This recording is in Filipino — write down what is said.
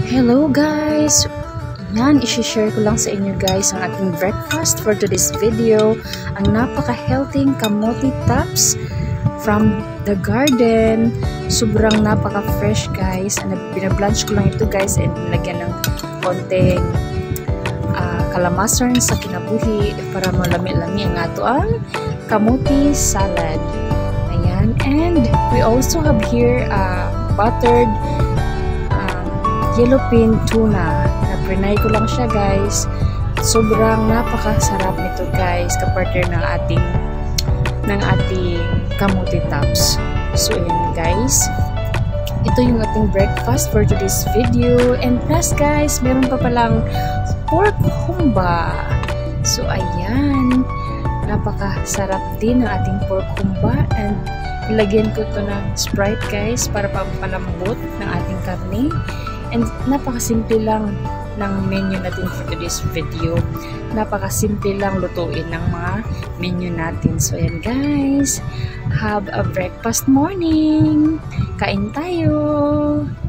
Hello guys! Yan, isi-share ko lang sa inyo guys ang ating breakfast for today's video. Ang napaka-healthy kamote tops from the garden. Sobrang napaka-fresh guys. Binablanch ko lang ito guys and nilagyan ng konting kalamasan sa kinabuhi para malami-lami ang ato ang kamote salad. Ayan. And we also have here buttered yellowfin tuna. Na-prenay ko lang siya guys. Sobrang napakasarap nito guys kapartner ng ating kamote tops. So ayan guys. Ito yung ating breakfast for today's video. And plus guys, meron pa palang pork humba. So ayan. Napakasarap din ng ating pork humba. And ilagyan ko ito ng Sprite guys para pampalambot ng ating karne. And napakasimple lang ng menu natin for today's video. Napakasimple lang lutuin ng mga menu natin. So ayan guys, have a breakfast morning. Kain tayo!